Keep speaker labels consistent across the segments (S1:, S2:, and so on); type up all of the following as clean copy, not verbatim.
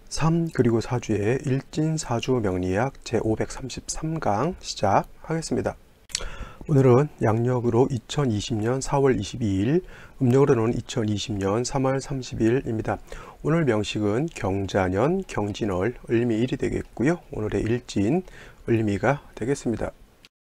S1: 3 그리고 4주의 일진사주 명리학 제533강 시작하겠습니다. 오늘은 양력으로 2020년 4월 22일, 음력으로는 2020년 3월 30일입니다. 오늘 명식은 경자년, 경진월, 을미일이 되겠고요. 오늘의 일진, 을미가 되겠습니다.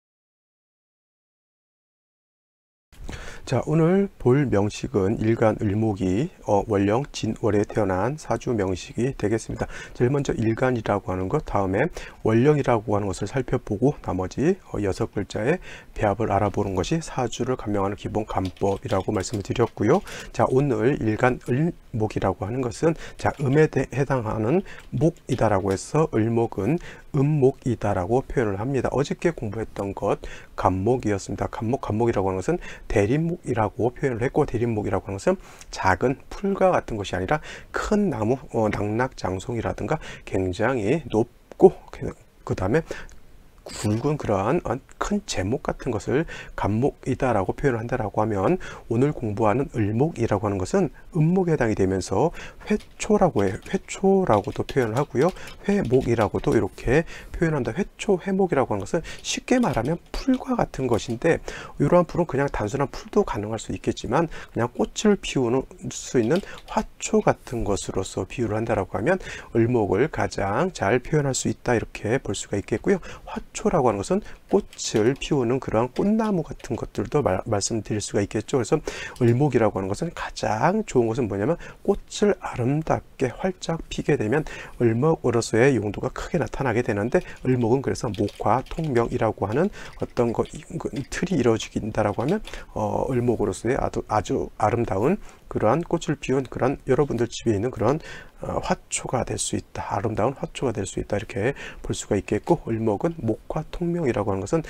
S1: 자, 오늘 볼 명식은 일간 을목이 월령 진월에 태어난 사주 명식이 되겠습니다. 제일 먼저 일간이라고 하는 것, 다음에 월령이라고 하는 것을 살펴보고 나머지 6글자의 배합을 알아보는 것이 사주를 감명하는 기본 간법이라고 말씀을 드렸고요. 자, 오늘 일간 을목이라고 하는 것은 자, 음에 해당하는 목이다라고 해서 을목은 음목이다라고 표현을 합니다. 어저께 공부했던 것 간목이었습니다. 간목이라고 하는 것은 대림목이라고 표현을 했고, 대림목이라고 하는 것은 작은 풀과 같은 것이 아니라 큰 나무, 낙낙장송이라든가 굉장히 높고 그 다음에 굵은 그러한 큰 제목 같은 것을 간목이다라고 표현을 한다라고 하면, 오늘 공부하는 을목이라고 하는 것은 음목에 해당이 되면서 회초라고 해요. 회초라고도 표현을 하고요. 회목이라고도 이렇게 표현한다. 회초, 회목이라고 하는 것은 쉽게 말하면 풀과 같은 것인데, 이러한 풀은 그냥 단순한 풀도 가능할 수 있겠지만 그냥 꽃을 피우는 수 있는 화초 같은 것으로서 비유를 한다라고 하면 을목을 가장 잘 표현할 수 있다, 이렇게 볼 수가 있겠고요. 화초라고 하는 것은 꽃을 피우는 그러한 꽃나무 같은 것들도 말씀드릴 수가 있겠죠. 그래서 을목이라고 하는 것은 가장 좋은 것은 뭐냐면, 꽃을 아름답게 활짝 피게 되면 을목으로서의 용도가 크게 나타나게 되는데, 을목은 그래서 목화 통명이라고 하는 어떤 틀이 이루어진다라고 하면 을목으로서의 아주 아름다운 그러한 꽃을 피운 그런 여러분들 집에 있는 그런 화초가 될 수 있다. 아름다운 화초가 될 수 있다, 이렇게 볼 수가 있겠고, 을목은 목화 통명이라고 하는 것은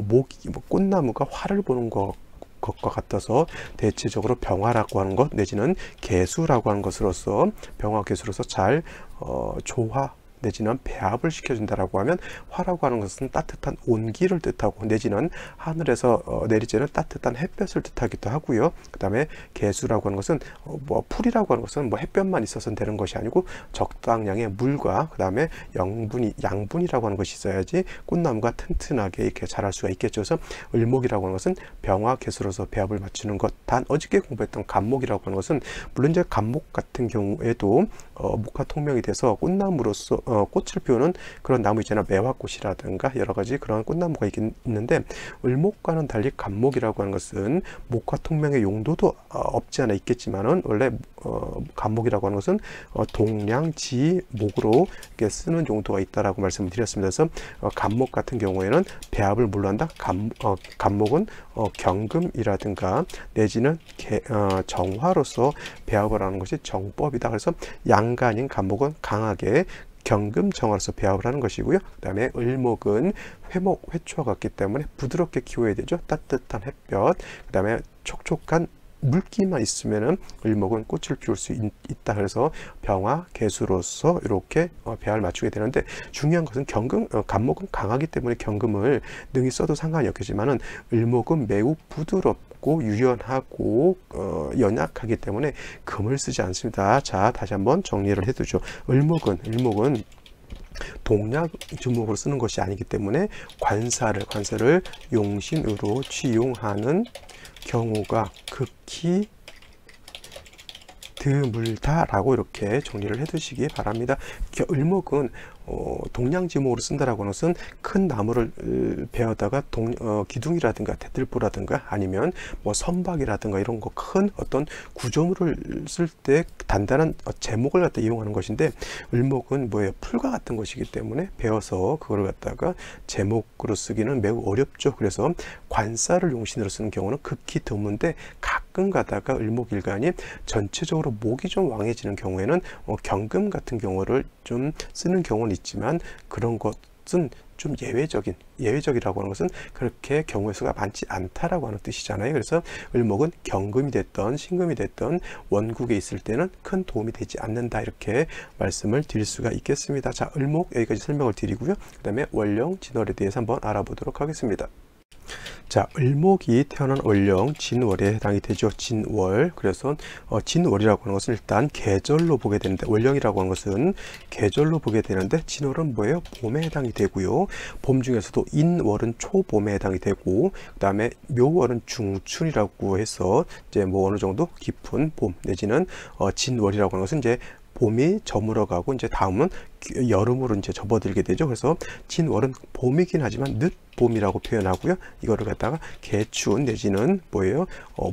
S1: 꽃나무가 화를 보는 것과 같아서 대체적으로 병화라고 하는 것 내지는 개수라고 하는 것으로서 병화 개수로서 잘 조화 내지는 배합을 시켜준다라고 하면, 화라고 하는 것은 따뜻한 온기를 뜻하고 내지는 하늘에서 내리쬐는 따뜻한 햇볕을 뜻하기도 하고요. 그 다음에 개수라고 하는 것은 풀이라고 하는 것은 햇볕만 있어서는 되는 것이 아니고 적당량의 물과 그 다음에 양분이라고 하는 것이 있어야지 꽃나무가 튼튼하게 이렇게 자랄 수가 있겠죠. 그래서 을목이라고 하는 것은 병화 개수로서 배합을 맞추는 것. 단 어저께 공부했던 간목이라고 하는 것은 물론 이제 간목 같은 경우에도 목화 통명이 돼서 꽃나무로서 꽃을 피우는 그런 나무 있잖아요. 매화꽃이라든가 여러 가지 그런 꽃나무가 있는데, 을목과는 달리 간목이라고 하는 것은 목화 통명의 용도도 없지 않아 있겠지만은, 원래 간목이라고 하는 것은 동량지 목으로 이렇게 쓰는 용도가 있다라고 말씀을 드렸습니다. 그래서 간목 같은 경우에는 배합을 물론한다. 간목은 경금이라든가 내지는 정화로서 배합을 하는 것이 정법이다. 그래서 양간인 간목은 강하게 경금 정화로서 배합을 하는 것이고요. 그 다음에 을목은 회목, 회초와 같기 때문에 부드럽게 키워야 되죠. 따뜻한 햇볕, 그 다음에 촉촉한 물기만 있으면은 을목은 꽃을 피울 수 있다. 그래서 병화 개수로서 이렇게 배합을 맞추게 되는데, 중요한 것은 간목은 강하기 때문에 경금을 능히 써도 상관이 없겠지만은, 을목은 매우 부드럽고 유연하고 연약하기 때문에 금을 쓰지 않습니다. 자, 다시 한번 정리를 해두죠. 을목은 동약 주목으로 쓰는 것이 아니기 때문에 관사를 용신으로 취용하는 경우가 극히 드물다라고 이렇게 정리를 해두시기 바랍니다. 을목은 동량지목으로 쓴다라고 하는 것은 큰 나무를 베어다가 기둥이라든가 대들보라든가 아니면 선박이라든가 이런 거 큰 어떤 구조물을 쓸 때 단단한 제목을 갖다 이용하는 것인데, 을목은 풀과 같은 것이기 때문에 베어서 그걸 갖다가 제목으로 쓰기는 매우 어렵죠. 그래서 관사를 용신으로 쓰는 경우는 극히 드문데, 가끔 가다가 을목일간이 전체적으로 목이 좀 왕해지는 경우에는 경금 같은 경우를 좀 쓰는 경우는 있지만, 그런 것은 좀 예외적이라고 하는 것은 그렇게 경우의 수가 많지 않다라고 하는 뜻이잖아요. 그래서 을목은 경금이 됐던 신금이 됐던 원국에 있을 때는 큰 도움이 되지 않는다, 이렇게 말씀을 드릴 수가 있겠습니다. 자, 을목 여기까지 설명을 드리고요. 그 다음에 월령 진월에 대해서 한번 알아보도록 하겠습니다. 자, 을목이 태어난 월령 진월에 해당이 되죠. 진월. 그래서 진월이라고 하는 것은 일단 계절로 보게 되는데, 월령이라고 하는 것은 계절로 보게 되는데, 진월은 뭐예요? 봄에 해당이 되고요. 봄 중에서도 인월은 초봄에 해당이 되고, 그 다음에 묘월은 중춘이라고 해서 이제 뭐 어느 정도 깊은 봄 내지는 진월이라고 하는 것은 이제 봄이 저물어가고 이제 다음은 여름으로 이제 접어들게 되죠. 그래서 진월은 봄이긴 하지만 늦봄이라고 표현하고요. 이거를 갖다가 개춘 내지는 뭐예요?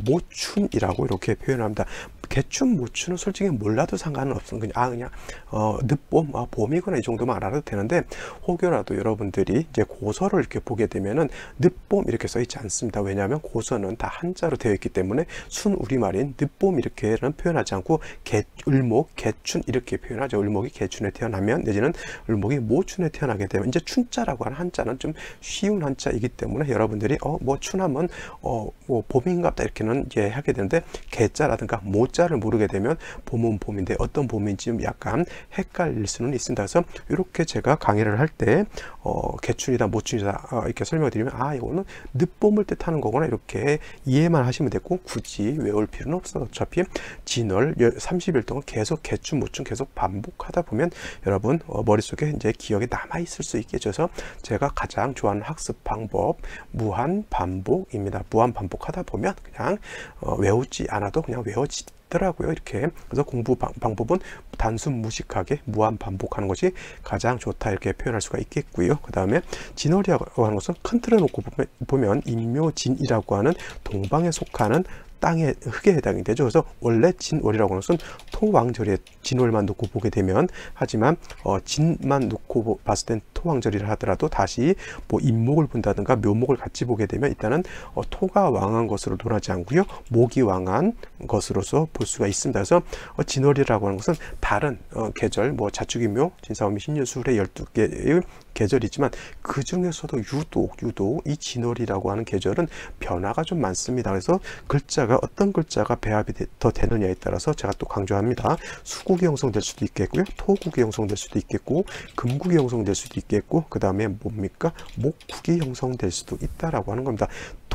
S1: 모춘이라고 이렇게 표현합니다. 개춘, 모춘은 솔직히 몰라도 상관은 없습니다. 그냥 늦봄, 봄이거나 이 정도만 알아도 되는데, 혹여라도 여러분들이 이제 고서를 이렇게 보게 되면은 늦봄 이렇게 써 있지 않습니다. 왜냐하면 고서는 다 한자로 되어 있기 때문에 순 우리말인 늦봄 이렇게는 표현하지 않고 을목, 개춘 이렇게 표현하죠. 을목이 개춘에 태어나면 내지는 을목이 모춘에 태어나게 되면 이제 춘자라고 하는 한자는 좀 쉬운 한자이기 때문에 여러분들이 뭐 춘하면 뭐 봄인갑다 이렇게는 이제 하게 되는데, 개자라든가 모자를 모르게 되면 봄은 봄인데 어떤 봄인지 좀 약간 헷갈릴 수는 있습니다. 그래서 이렇게 제가 강의를 할 때 개춘이다 모춘이다 이렇게 설명을 드리면 이거는 늦봄을 뜻하는 거구나 이렇게 이해만 하시면 되고, 굳이 외울 필요는 없어요. 어차피 진월 30일 동안 계속 개춘 모춘 계속 반복하다 보면 여러분 머릿속에 이제 기억에 남아 있을 수 있겠죠. 그래서 제가 가장 좋아하는 학습 방법 무한 반복입니다. 무한 반복하다 보면 그냥 외우지 않아도 그냥 외워지더라고요. 이렇게. 그래서 공부 방법은 단순 무식하게 무한 반복하는 것이 가장 좋다 이렇게 표현할 수가 있겠고요. 그 다음에 진월이라고 하는 것은 큰 틀에 놓고 보면 인묘진이라고 하는 동방에 속하는 땅의 흙에 해당이 되죠. 그래서 원래 진월이라고 하는 것은 토왕절에 진월만 놓고 보게 되면, 하지만 진만 놓고 봤을 땐 토왕절이라 하더라도 다시 뭐 인목을 본다든가 묘목을 같이 보게 되면 일단은 토가 왕한 것으로 논하지 않고요, 목이 왕한 것으로서 볼 수가 있습니다. 그래서 진월이라고 하는 것은 다른 계절 뭐 자축인묘, 진사오미, 신유술의 12개의 계절이 있지만 그 중에서도 유독 이 진월이라고 하는 계절은 변화가 좀 많습니다. 그래서 글자가 어떤 글자가 배합이 더 되느냐에 따라서 제가 또 강조합니다. 수국이 형성될 수도 있겠고요, 토국이 형성될 수도 있겠고, 금국이 형성될 수도 있겠고, 그 다음에 뭡니까? 목국이 형성될 수도 있다라고 하는 겁니다.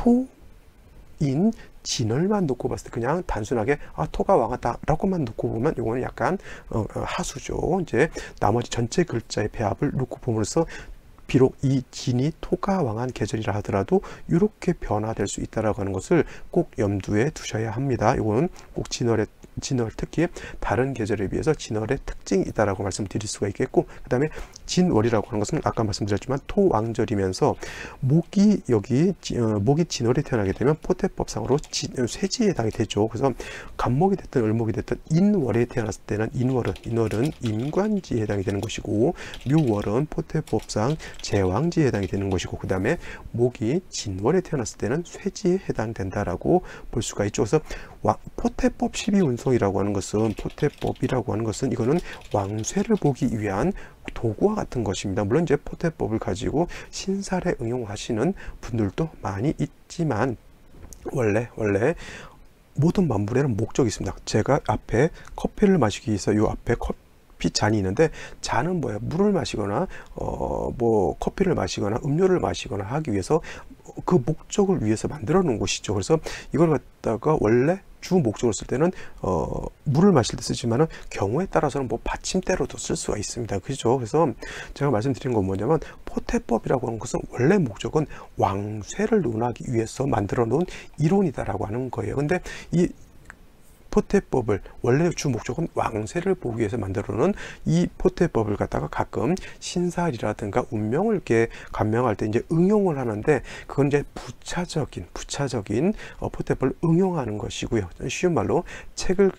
S1: 토인 진월만 놓고 봤을 때 그냥 단순하게 토가 왕하다 라고만 놓고 보면 이거는 약간 하수죠. 이제 나머지 전체 글자의 배합을 놓고 보면서 비록 이 진이 토가 왕한 계절이라 하더라도 이렇게 변화될 수 있다라고 하는 것을 꼭 염두에 두셔야 합니다. 이거는 꼭 진월 특히 다른 계절에 비해서 진월의 특징이 있다라고 말씀드릴 수가 있겠고, 그 다음에 진월이라고 하는 것은 아까 말씀드렸지만 토왕절이면서 목이 진월에 태어나게 되면 포태법상으로 쇠지에 해당이 되죠. 그래서 간목이 됐든 을목이 됐든 인월에 태어났을 때는 인월은 임관지에 해당이 되는 것이고, 묘월은 포태법상 제왕지에 해당이 되는 것이고, 그 다음에 목이 진월에 태어났을 때는 쇠지에 해당된다라고 볼 수가 있죠. 그래서 포태법 12운송이라고 하는 것은, 포태법이라고 하는 것은 이거는 왕쇠를 보기 위한 도구와 같은 것입니다. 물론 이제 포태법을 가지고 신살에 응용하시는 분들도 많이 있지만 원래 모든 만물에는 목적이 있습니다. 제가 앞에 커피를 마시기 위해서 요 앞에 커피 잔이 있는데, 잔은 뭐야? 물을 마시거나 뭐 커피를 마시거나 음료를 마시거나 하기 위해서 그 목적을 위해서 만들어 놓은 것이죠. 그래서 이걸 갖다가 원래 주 목적으로 쓸 때는 물을 마실 때 쓰지만은 경우에 따라서는 뭐 받침대로도 쓸 수가 있습니다. 그죠? 그래서 제가 말씀드린 건 뭐냐면, 포태법이라고 하는 것은 원래 목적은 왕쇠를 논하기 위해서 만들어 놓은 이론이다라고 하는 거예요. 근데 이 포태법을 원래 주 목적은 왕쇠를 보기 위해서 만들어 놓은 이 포태법을 갖다가 가끔 신살이라든가 운명을 이렇게 감명할 때 이제 응용을 하는데, 그건 이제 부차적인 포태법을 응용하는 것이고요. 쉬운 말로 책은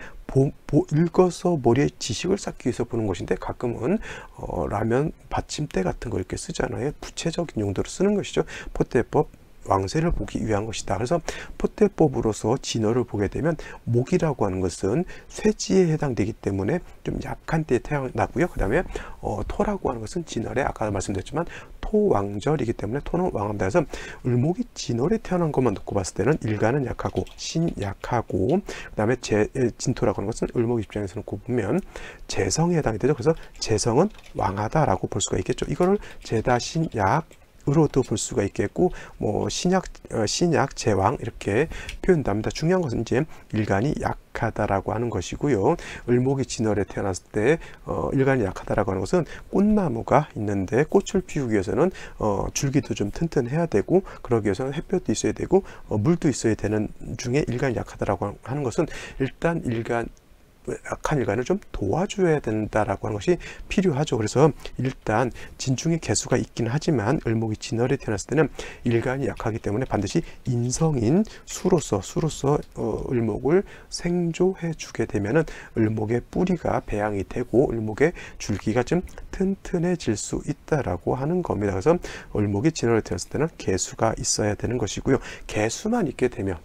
S1: 읽어서 머리에 지식을 쌓기 위해서 보는 것인데, 가끔은 라면 받침대 같은 거 이렇게 쓰잖아요. 부채적인 용도로 쓰는 것이죠. 포태법 왕쇠를 보기 위한 것이다. 그래서 포태법으로서 진월을 보게 되면 목이라고 하는 것은 쇠지에 해당되기 때문에 좀 약한 때에 태어나고요. 그 다음에 토라고 하는 것은 진월에 아까 말씀드렸지만 토왕절이기 때문에 토는 왕합니다. 그래서 을목이 진월에 태어난 것만 놓고 봤을 때는 일간은 약하고 신약하고, 그 다음에 진토라고 하는 것은 을목 입장에서 놓고 보면 재성에 해당이 되죠. 그래서 재성은 왕하다라고 볼 수가 있겠죠. 이거를 재다신약 으로도 볼 수가 있겠고, 뭐 신약 제왕 이렇게 표현됩니다. 중요한 것은 이제 일간이 약하다라고 하는 것이고요. 을목이 진월에 태어났을 때 일간이 약하다라고 하는 것은 꽃나무가 있는데 꽃을 피우기 위해서는 줄기도 좀 튼튼해야 되고, 그러기 위해서는 햇볕도 있어야 되고 물도 있어야 되는 중에 일간이 약하다라고 하는 것은 일단 약한 일간을 좀 도와줘야 된다라고 하는 것이 필요하죠. 그래서 일단 진중에 개수가 있긴 하지만 을목이 진월에 태어났을 때는 일간이 약하기 때문에 반드시 인성인 수로서 을목을 생조해 주게 되면은 을목의 뿌리가 배양이 되고 을목의 줄기가 좀 튼튼해질 수 있다라고 하는 겁니다. 그래서 을목이 진월에 태어났을 때는 개수가 있어야 되는 것이고요. 개수만 있게 되면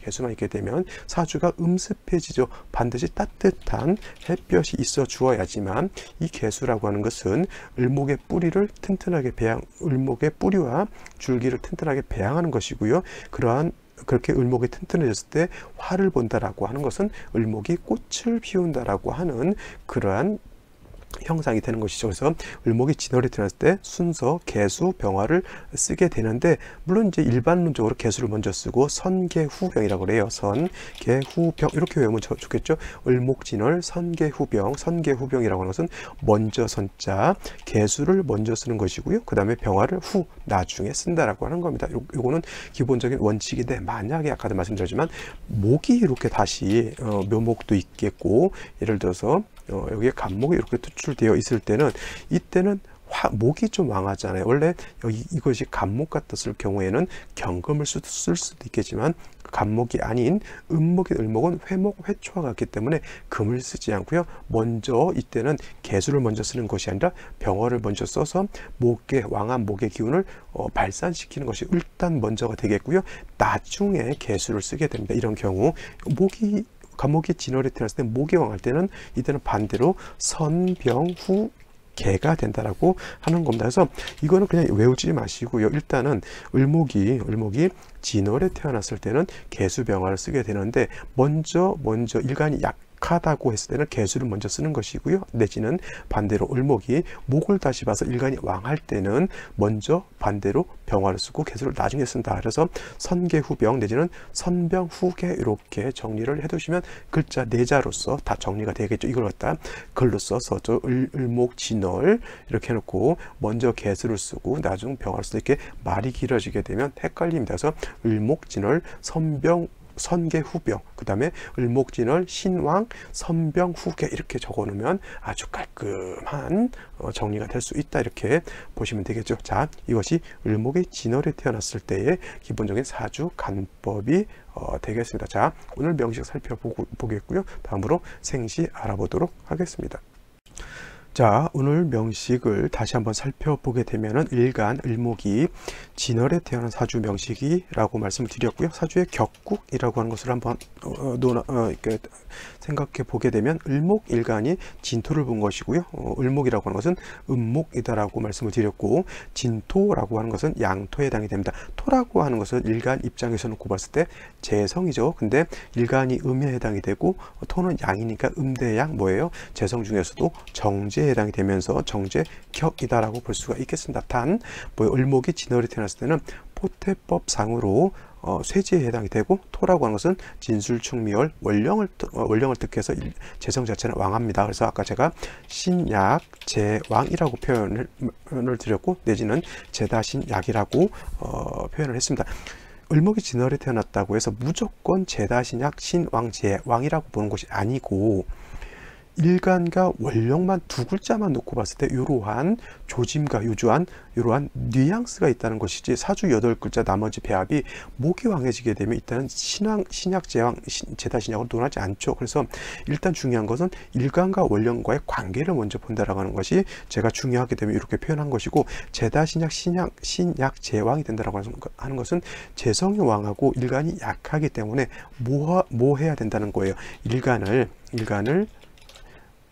S1: 사주가 음습해지죠. 반드시 따뜻한 햇볕이 있어 주어야지만 이 개수라고 하는 것은 을목의 뿌리를 튼튼하게 을목의 뿌리와 줄기를 튼튼하게 배양하는 것이고요. 그렇게 을목이 튼튼해졌을 때 화를 본다라고 하는 것은 을목이 꽃을 피운다라고 하는 그러한 형상이 되는 것이죠. 그래서 을목이 진월에 태어났을 때 순서 개수 병화를 쓰게 되는데, 물론 이제 일반론적으로 개수를 먼저 쓰고 선개후병이라고 그래요. 선개후병 이렇게 외우면 좋겠죠. 을목 진월 선개후병이라고 하는 것은 먼저 선자 개수를 먼저 쓰는 것이고요. 그 다음에 병화를 나중에 쓴다라고 하는 겁니다. 요거는 기본적인 원칙인데, 만약에 아까도 말씀드렸지만 목이 이렇게 다시 묘목도 있겠고, 예를 들어서 여기에 간목이 이렇게 투출되어 있을 때는, 이때는 목이 좀 왕하잖아요. 원래 이것이 간목 같았을 경우에는 경금을 쓸 수도 있겠지만, 간목이 아닌 을목은 회초와 같기 때문에 금을 쓰지 않고요. 먼저 이때는 개수를 먼저 쓰는 것이 아니라 병화를 먼저 써서 왕한 목의 기운을 발산시키는 것이 일단 먼저가 되겠고요. 나중에 개수를 쓰게 됩니다. 이런 경우 간목이 진월에 태어났을 때 목이 왕할 때는, 이때는 반대로 선병후 개가 된다라고 하는 겁니다. 그래서 이거는 그냥 외우지 마시고요. 일단은 을목이 진월에 태어났을 때는 개수병화를 쓰게 되는데, 먼저 일간이 약하다고 했을 때는 개수를 먼저 쓰는 것이고요. 내지는 반대로 을목이 목을 다시 봐서 일간이 왕할 때는 먼저 반대로 병화를 쓰고 개수를 나중에 쓴다. 그래서 선개후병 내지는 선병후개 이렇게 정리를 해두시면 글자 4자로서 다 정리가 되겠죠. 이걸 갖다 글로 써서 을목 진월 이렇게 해놓고 먼저 개수를 쓰고 나중 병화를 쓰고, 이렇게 말이 길어지게 되면 헷갈립니다. 그래서 을목 진월 선개후병, 그 다음에 을목진월 신왕 선병후개 이렇게 적어 놓으면 아주 깔끔한 정리가 될 수 있다, 이렇게 보시면 되겠죠. 자, 이것이 을목이 진월에 태어났을 때의 기본적인 사주 간법이 되겠습니다. 자, 오늘 명식 살펴보겠고요. 다음으로 생시 알아보도록 하겠습니다. 자, 오늘 명식을 다시 한번 살펴보게 되면은 일간 을목이 진월에 태어난 사주 명식이라고 말씀을 드렸고요. 사주의 격국이라고 하는 것을 한번 이렇게 생각해 보게 되면, 을목 일간이 진토를 본 것이고요. 을목이라고 하는 것은 음목이다라고 말씀을 드렸고, 진토라고 하는 것은 양토에 해당이 됩니다. 토라고 하는 것은 일간 입장에서 놓고 봤을 때 재성이죠. 근데 일간이 음에 해당이 되고 토는 양이니까 음대양 뭐예요? 재성 중에서도 정제에 해당이 되면서 정제격이다라고 볼 수가 있겠습니다. 단 을목이 진월에 태어났을 때는 포태법상으로 쇠지에 해당이 되고, 토라고 하는 것은 진술충미월 원령을 뜻해서 재성 자체는 왕합니다. 그래서 아까 제가 신약 제왕이라고 표현을 드렸고, 내지는 제다신약이라고 표현을 했습니다. 을목이 진월에 태어났다고 해서 무조건 제다신약 신왕 제왕이라고 보는 것이 아니고, 일간과 원령만 두 글자만 놓고 봤을 때 이러한 조짐과 이러한 뉘앙스가 있다는 것이지, 사주 8글자 나머지 배합이 목이 왕해지게 되면 일단은 신약 제왕 제다신약으로 논하지 않죠. 그래서 일단 중요한 것은 일간과 원령과의 관계를 먼저 본다라고 하는 것이 제가 중요하게 되면 이렇게 표현한 것이고, 제다신약 신약 제왕이 된다라고 하는 것은 재성이 왕하고 일간이 약하기 때문에 뭐 해야 된다는 거예요. 일간을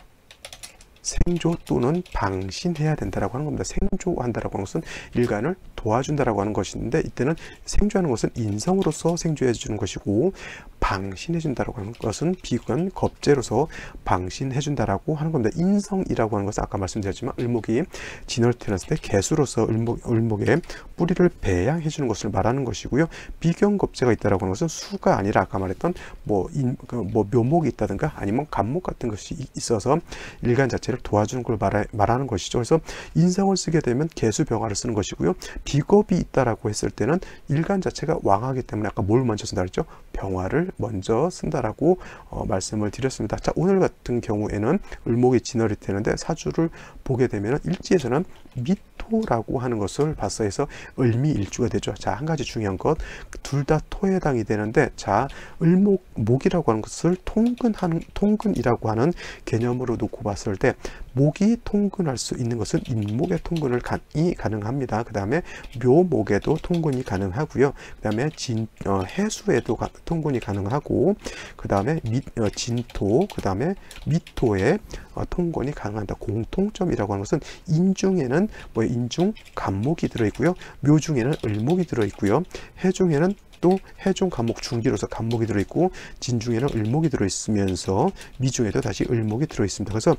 S1: 생조 또는 방신해야 된다라고 하는 겁니다. 생조한다라고 하는 것은 일간을 도와준다라고 하는 것인데, 이때는 생주하는 것은 인성으로서 생주해 주는 것이고, 방신해 준다라고 하는 것은 비건 겁재로서 방신해 준다라고 하는 겁니다. 인성이라고 하는 것은 아까 말씀드렸지만 을목이 진월에 태어났을 때 개수로서 을목의 뿌리를 배양해 주는 것을 말하는 것이고요. 비견겁재가 있다라고 하는 것은 수가 아니라 아까 말했던 뭐 묘목이 있다든가 아니면 간목 같은 것이 있어서 일간 자체를 도와주는 걸 말하는 것이죠. 그래서 인성을 쓰게 되면 개수병화를 쓰는 것이고요. 비겁이 있다라고 했을 때는 일간 자체가 왕하기 때문에 아까 뭘 먼저 쓴다 그랬죠? 병화를 먼저 쓴다라고 말씀을 드렸습니다. 자, 오늘 같은 경우에는 을목이 진월이 되는데 사주를 보게 되면 일지에서는 미토라고 하는 것을 봤어 해서 을미일주가 되죠. 자, 한 가지 중요한 것, 둘 다 토에 해당이 되는데, 자, 목이라고 하는 것을 통근이라고 하는 개념으로 놓고 봤을 때 목이 통근할 수 있는 것은 인목의 통근이 가능합니다. 그 다음에 묘목에도 통근이 가능하고요. 그 다음에 해수에도 통근이 가능하고, 그 다음에 진토, 그 다음에 미토에 통근이 가능한다. 공통점이라고 하는 것은 인중에는 인중 간목이 들어있고요. 묘중에는 을목이 들어있고요. 해중에는 또 해중 간목 중기로서 간목이 들어있고, 진중에는 을목이 들어있으면서 미중에도 다시 을목이 들어있습니다. 그래서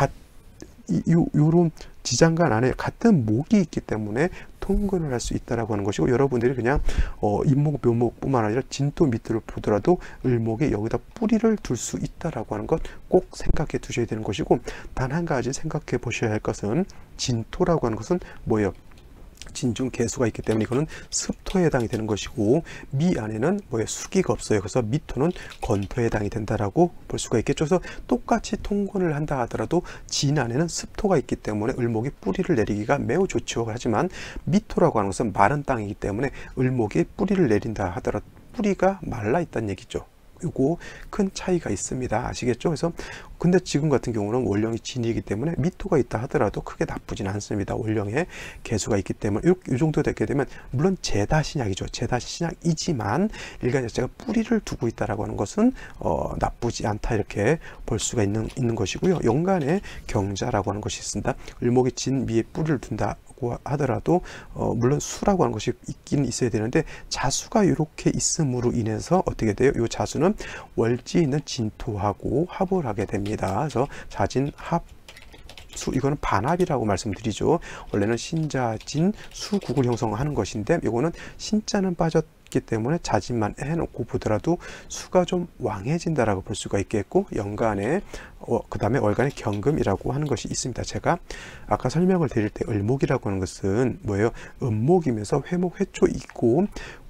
S1: 요런 지장간 안에 같은 목이 있기 때문에 통근을 할 수 있다라고 하는 것이고, 여러분들이 그냥 인목 묘목뿐만 아니라 진토 밑을 보더라도 을목이 여기다 뿌리를 둘 수 있다라고 하는 것 꼭 생각해 두셔야 되는 것이고, 단 한 가지 생각해 보셔야 할 것은 진토라고 하는 것은 뭐예요? 진중 개수가 있기 때문에 이거는 습토에 해당이 되는 것이고, 미 안에는 수기가 없어요. 그래서 미토는 건토에 해당이 된다라고 볼 수가 있겠죠. 그래서 똑같이 통근을 한다 하더라도 진 안에는 습토가 있기 때문에 을목이 뿌리를 내리기가 매우 좋죠. 하지만 미토라고 하는 것은 마른 땅이기 때문에 을목이 뿌리를 내린다 하더라도 뿌리가 말라 있다는 얘기죠. 요거 큰 차이가 있습니다. 아시겠죠? 그래서 근데 지금 같은 경우는 월령이 진이기 때문에 미토가 있다 하더라도 크게 나쁘진 않습니다. 월령에 개수가 있기 때문에 이 정도 되게 되면 물론 제다신약이죠. 제다신약이지만 일간 자체가 뿌리를 두고 있다라고 하는 것은 나쁘지 않다 이렇게 볼 수가 있는 것이고요. 연간에 경자라고 하는 것이 있습니다. 을목이 진 미에 뿌리를 둔다 하더라도 물론 수라고 하는 것이 있긴 있어야 되는데, 자수가 이렇게 있음으로 인해서 어떻게 돼요? 이 자수는 월지에 있는 진토하고 합을 하게 됩니다. 그래서 자진합 수, 이거는 반합이라고 말씀드리죠. 원래는 신자진 수국을 형성하는 것인데, 이거는 신자는 빠졌기 때문에 자진만 해놓고 보더라도 수가 좀 왕해진다라고 볼 수가 있겠고, 연간에 그 다음에 월간에 경금이라고 하는 것이 있습니다. 제가 아까 설명을 드릴 때 을목이라고 하는 것은 뭐예요? 음목이면서 회목 회초 있고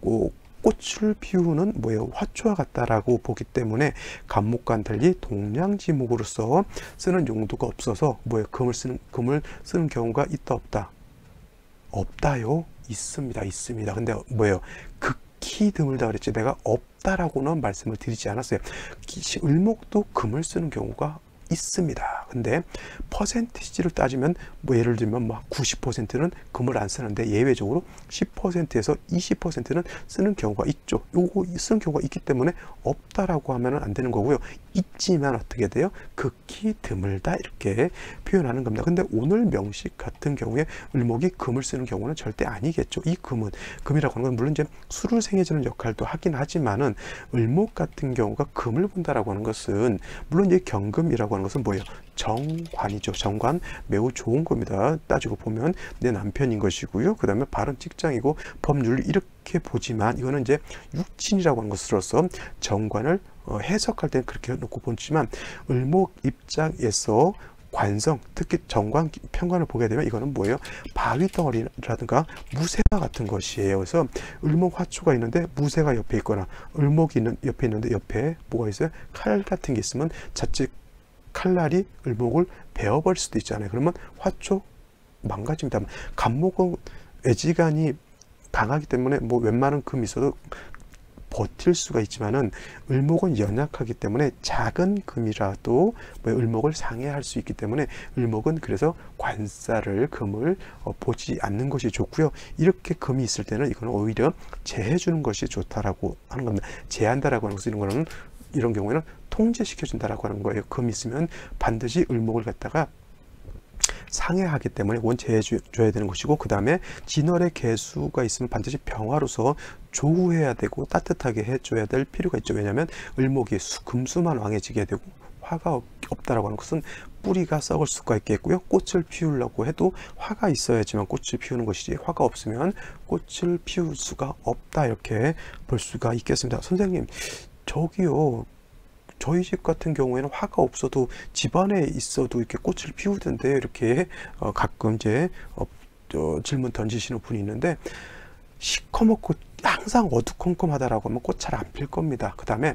S1: 꽃을 피우는 화초와 같다라고 보기 때문에 간목과는 달리 동량지목으로서 쓰는 용도가 없어서 금을 쓰는 경우가 있다 없다? 없다요? 있습니다. 근데 극히 드물다 그랬지, 내가 없다라고는 말씀을 드리지 않았어요. 을목도 금을 쓰는 경우가 있습니다. 근데 퍼센티지를 따지면 예를 들면 90%는 금을 안 쓰는데 예외적으로 10%에서 20%는 쓰는 경우가 있죠. 요거 쓰는 경우가 있기 때문에 없다라고 하면 안 되는 거고요. 있지만 어떻게 돼요? 극히 드물다 이렇게 표현하는 겁니다. 근데 오늘 명식 같은 경우에 을목이 금을 쓰는 경우는 절대 아니겠죠. 이 금이라고 하는 건 물론 이제 수를 생해주는 역할도 하긴 하지만은, 을목 같은 경우가 금을 본다라고 하는 것은 물론 이 경금이라고 하는 것은 뭐예요? 정관이죠. 정관 매우 좋은 겁니다. 따지고 보면 내 남편인 것이고요. 그 다음에 발은 직장이고 법률 이렇게 보지만, 이거는 이제 육친이라고 하는 것으로서 정관을 해석할 때는 그렇게 놓고 보지만, 을목 입장에서 관성, 특히 정관 편관을 보게 되면 이거는 뭐예요? 바위 덩어리라든가 무쇠화 같은 것이에요. 그래서 을목 화초가 있는데 무쇠가 옆에 있거나, 을목이 옆에 있는데 옆에 뭐가 있어요? 칼 같은 게 있으면 자칫 칼날이 을목을 베어버릴 수도 있잖아요. 그러면 화초 망가집니다. 간목은 애지간이 강하기 때문에 웬만한 금이 있어도 버틸 수가 있지만은, 을목은 연약하기 때문에 작은 금이라도 을목을 상해할 수 있기 때문에 을목은 그래서 금을 보지 않는 것이 좋고요. 이렇게 금이 있을 때는 이거는 오히려 제해 주는 것이 좋다라고 하는 겁니다. 제한다라고 하는 것은 이런 경우에는 통제시켜 준다라고 하는 거예요. 금이 있으면 반드시 을목을 갖다가 상해하기 때문에 이건 제해줘야 되는 것이고, 그 다음에 진월의 개수가 있으면 반드시 병화로서 조우해야 되고 따뜻하게 해줘야 될 필요가 있죠. 왜냐하면 을목이 금수만 왕해지게 되고 화가 없다라고 하는 것은 뿌리가 썩을 수가 있겠고요. 꽃을 피우려고 해도 화가 있어야지만 꽃을 피우는 것이지 화가 없으면 꽃을 피울 수가 없다, 이렇게 볼 수가 있겠습니다. 선생님, 저기요, 저희 집 같은 경우에는 화가 없어도 집안에 있어도 이렇게 꽃을 피우던데, 이렇게 가끔 이제 질문 던지시는 분이 있는데, 시커멓고 항상 어두컴컴하다라고 하면 꽃 잘 안 필 겁니다. 그 다음에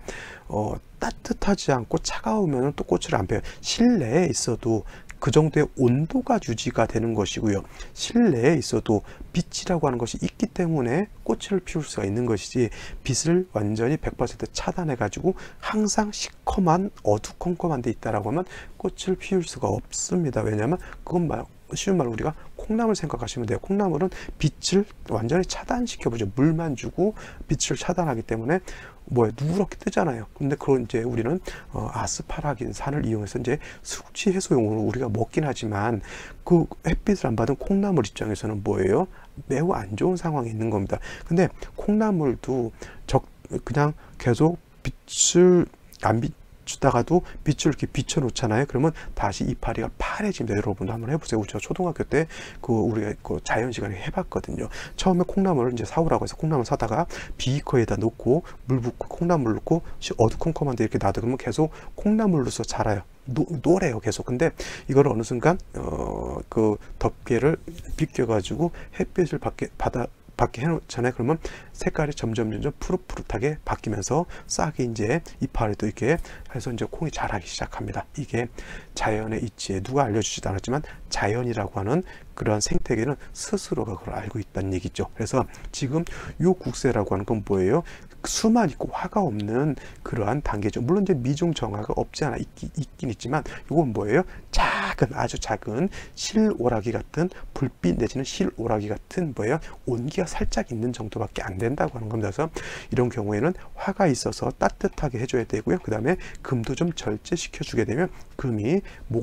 S1: 따뜻하지 않고 차가우면 또 꽃을 안 펴요. 실내에 있어도 그 정도의 온도가 유지가 되는 것이고요. 실내에 있어도 빛이라고 하는 것이 있기 때문에 꽃을 피울 수가 있는 것이지, 빛을 완전히 100% 차단해 가지고 항상 시커먼 어두컴컴한 데 있다라고 하면 꽃을 피울 수가 없습니다. 왜냐하면 그건 쉬운 말로 우리가 콩나물 생각하시면 돼요. 콩나물은 빛을 완전히 차단시켜보죠. 물만 주고 빛을 차단하기 때문에 누렇게 뜨잖아요. 근데 그런 이제 우리는 아스파라긴산을 이용해서 이제 숙취 해소용으로 우리가 먹긴 하지만, 그 햇빛을 안 받은 콩나물 입장에서는 뭐예요? 매우 안 좋은 상황이 있는 겁니다. 근데 콩나물도 그냥 계속 빛을 안 주다가도 빛을 이렇게 비춰 놓잖아요. 그러면 다시 이파리가 파래집니다. 여러분 한번 해보세요. 저 초등학교 때 우리가 자연 시간에 해봤거든요. 처음에 콩나물을 이제 사오라고 해서 콩나물 사다가 비커에다 놓고 물 붓고 콩나물 넣고 어두컴컴한데 이렇게 놔두면 계속 콩나물로서 자라요. 노래요 계속. 근데 이걸 어느 순간 그 덮개를 비껴가지고 햇빛을 밖에 해놓잖아요. 그러면 색깔이 점점 푸릇푸릇하게 바뀌면서 싹이 이제 이파리도 이렇게 해서 이제 콩이 자라기 시작합니다. 이게 자연의 이치에 누가 알려주지도 않았지만 자연이라고 하는 그러한 생태계는 스스로가 그걸 알고 있다는 얘기죠. 그래서 지금 요 국세라고 하는 건 뭐예요? 수만 있고 화가 없는 그러한 단계죠. 물론 이제 미중 정화가 없지 않아 있긴 있지만, 이건 뭐예요? 아주 작은 실오라기 같은 불빛 내지는 실오라기 같은 온기가 살짝 있는 정도밖에 안 된다고 하는 겁니다. 그래서 이런 경우에는 화가 있어서 따뜻하게 해줘야 되고요. 그 다음에 금도 좀 절제시켜 주게 되면 금이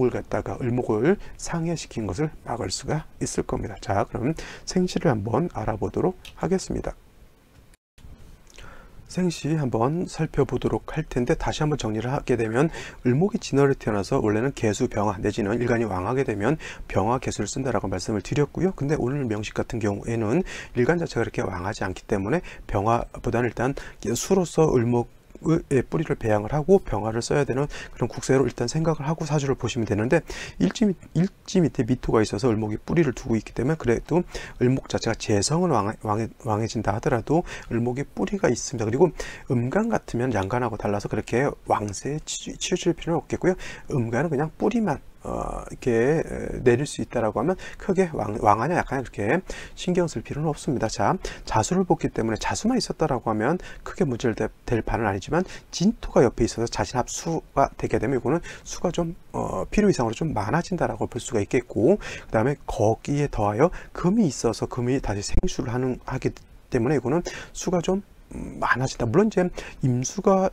S1: 을목을 상해시킨 것을 막을 수가 있을 겁니다. 자, 그럼 생시를 한번 알아보도록 하겠습니다. 생시 한번 살펴보도록 할 텐데, 다시 한번 정리를 하게 되면, 을목이 진월에 태어나서 원래는 개수 병화 내지는 일간이 왕하게 되면 병화 개수를 쓴다라고 말씀을 드렸고요. 근데 오늘 명식 같은 경우에는 일간 자체가 그렇게 왕하지 않기 때문에 병화보다는 일단 수로서 을목의 뿌리를 배양을 하고 병화를 써야 되는 그런 국세로 일단 생각을 하고 사주를 보시면 되는데, 일지 밑에 미토가 있어서 을목이 뿌리를 두고 있기 때문에, 그래도 을목 자체가 재성은 왕해진다 하더라도 을목이 뿌리가 있습니다. 그리고 음간 같으면 양간하고 달라서 그렇게 왕세에 치우칠 필요는 없겠고요. 음간은 그냥 뿌리만 이렇게 내릴 수 있다라고 하면 크게 왕하냐 약하냐 이렇게 신경 쓸 필요는 없습니다. 자, 자수를 뽑기 때문에 자수만 있었다라고 하면 크게 문제를 될 판은 아니지만, 진토가 옆에 있어서 자신 합수가 되게 되면 이거는 수가 좀 필요 이상으로 좀 많아진다라고 볼 수가 있겠고, 그 다음에 거기에 더하여 금이 있어서 금이 다시 생수를 하기 때문에 이거는 수가 좀 많아진다. 물론 이제 임수가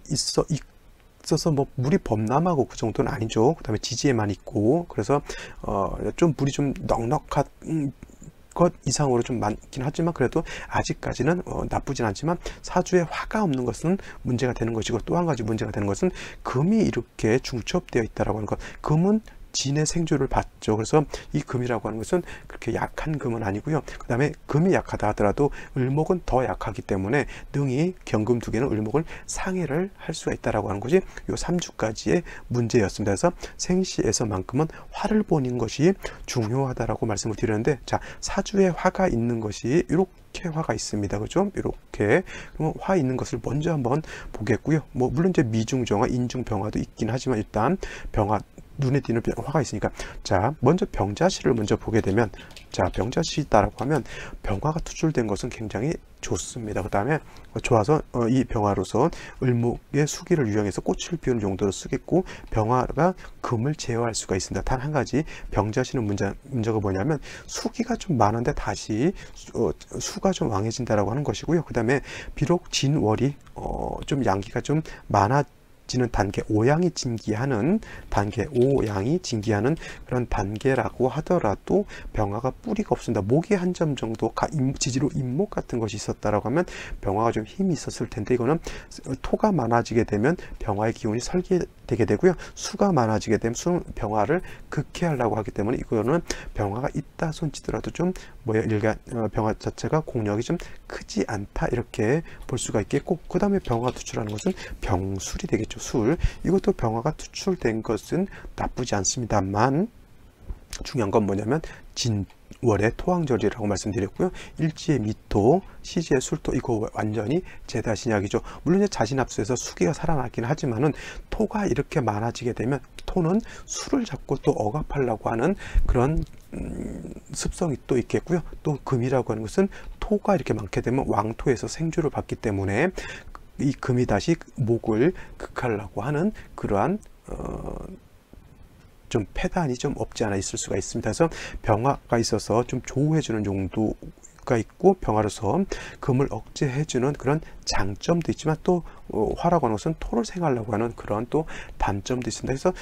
S1: 있어서 물이 범람하고 그 정도는 아니죠. 그 다음에 지지에만 있고, 그래서 좀 물이 좀 넉넉한 것 이상으로 좀 많긴 하지만, 그래도 아직까지는 나쁘진 않지만, 사주에 화가 없는 것은 문제가 되는 것이고, 또 한 가지 문제가 되는 것은 금이 이렇게 중첩되어 있다라고 하는 것. 금은 진의 생주를 받죠. 그래서 이 금이라고 하는 것은 그렇게 약한 금은 아니고요. 그 다음에 금이 약하다 하더라도 을목은 더 약하기 때문에 능히 경금 두 개는 을목을 상해를 할 수가 있다라고 하는 것이 요 3주까지의 문제였습니다. 그래서 생시에서만큼은 화를 보는 것이 중요하다라고 말씀을 드렸는데, 자, 사주에 화가 있는 것이 이렇게 화가 있습니다. 그죠? 이렇게. 그러면 화 있는 것을 먼저 한번 보겠고요. 물론 이제 미중정화, 인중병화도 있긴 하지만, 일단 병화, 눈에 띄는 화가 있으니까, 자, 먼저 병자시를 먼저 보게 되면, 자, 병자시다라고 하면 병화가 투출된 것은 굉장히 좋습니다. 그 다음에 좋아서 이 병화로서 을목의 수기를 유형해서 꽃을 피우는 용도로 쓰겠고, 병화가 금을 제어할 수가 있습니다. 단 한 가지 병자시는 문제가 뭐냐면, 수기가 좀 많은데 다시 수가 좀 왕해진다라고 하는 것이고요. 그 다음에 비록 진월이 좀 양기가 좀 많아 지는 단계, 오양이 징기하는 단계, 오양이 징기하는 그런 단계라고 하더라도 병화가 뿌리가 없습니다. 목에 한 점 정도 지지로 잇목 같은 것이 있었다라고 하면 병화가 좀 힘이 있었을 텐데, 이거는 토가 많아지게 되면 병화의 기운이 설계되게 되고요. 수가 많아지게 되면 병화를 극해하려고 하기 때문에 이거는 병화가 있다 손치더라도 좀 일간 병화 자체가 공력이 좀 크지 않다, 이렇게 볼 수가 있겠고, 그 다음에 병화가 투출하는 것은 병술이 되겠죠. 술. 이것도 병화가 투출된 것은 나쁘지 않습니다만, 중요한 건 뭐냐면 진월의 토왕절이라고 말씀드렸고요. 일지의 미토, 시지의 술토, 이거 완전히 제다신약이죠. 물론 이제 자신합수에서 수기가 살아나긴 하지만은 토가 이렇게 많아지게 되면 토는 술을 잡고 또 억압하려고 하는 그런 습성이 또 있겠고요. 또 금이라고 하는 것은 토가 이렇게 많게 되면 왕토에서 생주를 받기 때문에 이 금이 다시 목을 극하려고 하는 그러한 좀 패단이 좀 없지 않아 있을 수가 있습니다. 그래서 병화가 있어서 좀 조우해주는 정도가 있고, 병화로서 금을 억제해주는 그런 장점도 있지만, 또 화라고 하는 것은 토를 생하려고 하는 그런 또 단점도 있습니다. 그래서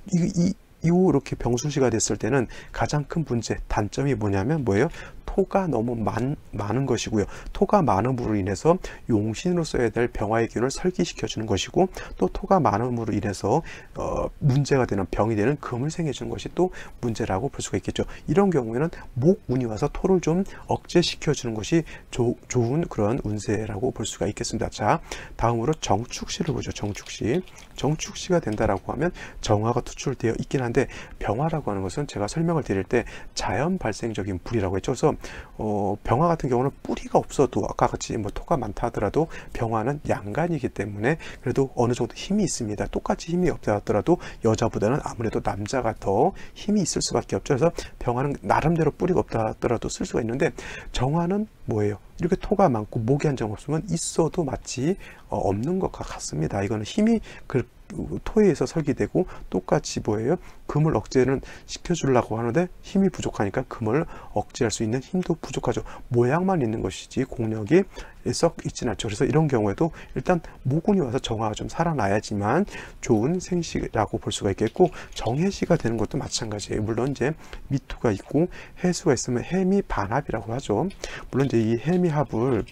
S1: 이렇게 병술시가 됐을 때는 가장 큰 문제, 단점이 뭐냐면 뭐예요? 토가 너무 많은 것이고요. 토가 많음으로 인해서 용신으로 써야 될 병화의 기운을 설기시켜 주는 것이고, 또 토가 많음으로 인해서 문제가 되는 병이 되는 금을 생해 주는 것이 또 문제라고 볼 수가 있겠죠. 이런 경우에는 목운이 와서 토를 좀 억제시켜 주는 것이 좋은 그런 운세라고 볼 수가 있겠습니다. 자, 다음으로 정축시를 보죠. 정축시가 된다라고 하면 정화가 투출되어 있긴 한데, 병화라고 하는 것은 제가 설명을 드릴 때 자연 발생적인 불이라고 했죠. 그래서 병화 같은 경우는 뿌리가 없어도 아까 같이 토가 많다 하더라도 병화는 양간이기 때문에 그래도 어느 정도 힘이 있습니다. 똑같이 힘이 없다 하더라도 여자보다는 아무래도 남자가 더 힘이 있을 수밖에 없죠. 그래서 병화는 나름대로 뿌리가 없다 하더라도 쓸 수가 있는데, 정화는 뭐예요? 이렇게 토가 많고 목이 한 점 없으면 있어도 마치 없는 것과 같습니다. 이거는 힘이 토에 의해서 설계되고, 똑같이 뭐예요? 금을 억제는 시켜주려고 하는데 힘이 부족하니까 금을 억제할 수 있는 힘도 부족하죠. 모양만 있는 것이지 공력이 썩 있진 않죠. 그래서 이런 경우에도 일단 모군이 와서 정화가 좀 살아나야지만 좋은 생시라고 볼 수가 있겠고, 정해시가 되는 것도 마찬가지예요. 물론 이제 미토가 있고 해수가 있으면 해미 반합이라고 하죠. 물론 이제 이 해미합을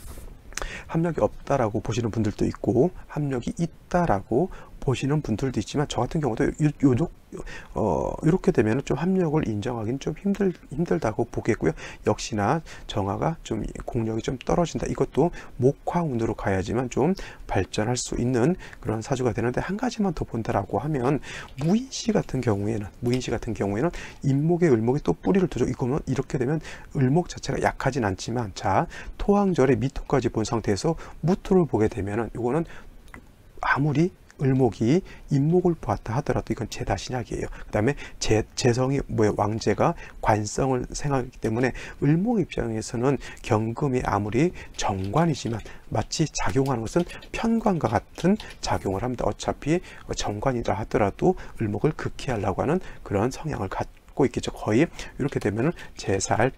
S1: 합력이 없다라고 보시는 분들도 있고, 합력이 있다라고 보시는 분들도 있지만, 저 같은 경우도 이렇게 되면 좀 합력을 인정하기는 좀 힘들다고 보겠고요. 역시나 정화가 좀 공력이 좀 떨어진다. 이것도 목화운으로 가야지만 좀 발전할 수 있는 그런 사주가 되는데, 한 가지만 더 본다라고 하면 무인시 같은 경우에는 인목에 을목이 또 뿌리를 두죠. 이거는 이렇게 되면 을목 자체가 약하진 않지만, 자, 토왕절에 미토까지 본 상태에서 무토를 보게 되면은 이거는 아무리 을목이 인목을 보았다 하더라도 이건 제다신약이에요. 그 다음에 재성이 왕제가 관성을 생각하기 때문에 을목 입장에서는 경금이 아무리 정관이지만 마치 작용하는 것은 편관과 같은 작용을 합니다. 어차피 정관이라 하더라도 을목을 극해하려고 하는 그런 성향을 갖고 있겠죠. 거의 이렇게 되면은 제살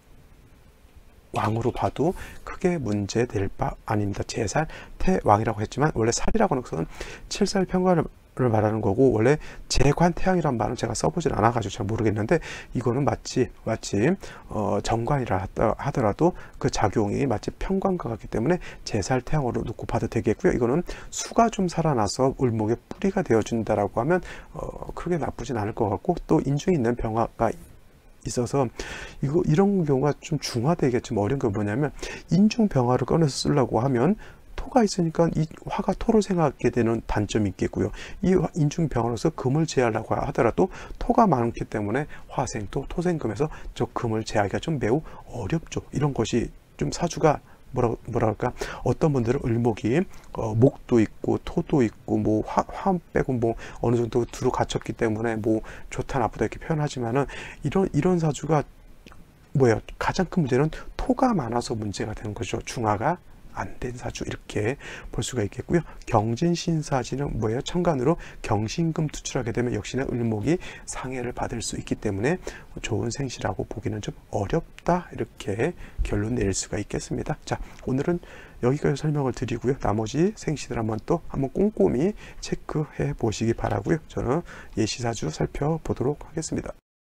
S1: 왕으로 봐도 크게 문제될 바 아닙니다. 제살 태왕이라고 했지만 원래 살이라고 하는 것은 7살 평관을 말하는 거고, 원래 재관태양이란 말은 제가 써보진 않아가지고 잘 모르겠는데, 이거는 마치 정관이라 하더라도 그 작용이 마치 평관과 같기 때문에 제살태양으로 놓고 봐도 되겠고요. 이거는 수가 좀 살아나서 을목의 뿌리가 되어준다라고 하면 크게 나쁘진 않을 것 같고, 또 인중에 있는 병화가 있어서 이런 경우가 좀 중화되겠지. 어려운 건 뭐냐면, 인중 병화를 꺼내서 쓰려고 하면 토가 있으니까 이 화가 토를 생각하게 되는 단점이 있겠고요. 이 인중 병화로서 금을 제하려고 하더라도 토가 많기 때문에 화생토, 토생금에서 저 금을 제하기가 좀 매우 어렵죠. 이런 것이 좀 사주가 뭐랄까, 어떤 분들은 을목이 목도 있고 토도 있고 화 빼고 어느 정도 두루 갖췄기 때문에 좋다 나쁘다 이렇게 표현하지만은, 이런 사주가 가장 큰 문제는 토가 많아서 문제가 되는 거죠. 중화가 안 된 사주 이렇게 볼 수가 있겠고요. 경진신사지는 뭐예요? 천간으로 경신금 투출하게 되면 역시나 을목이 상해를 받을 수 있기 때문에 좋은 생시라고 보기는 좀 어렵다 이렇게 결론 내릴 수가 있겠습니다. 자, 오늘은 여기까지 설명을 드리고요. 나머지 생시들 한번 꼼꼼히 체크해 보시기 바라고요. 저는 예시사주 살펴보도록 하겠습니다.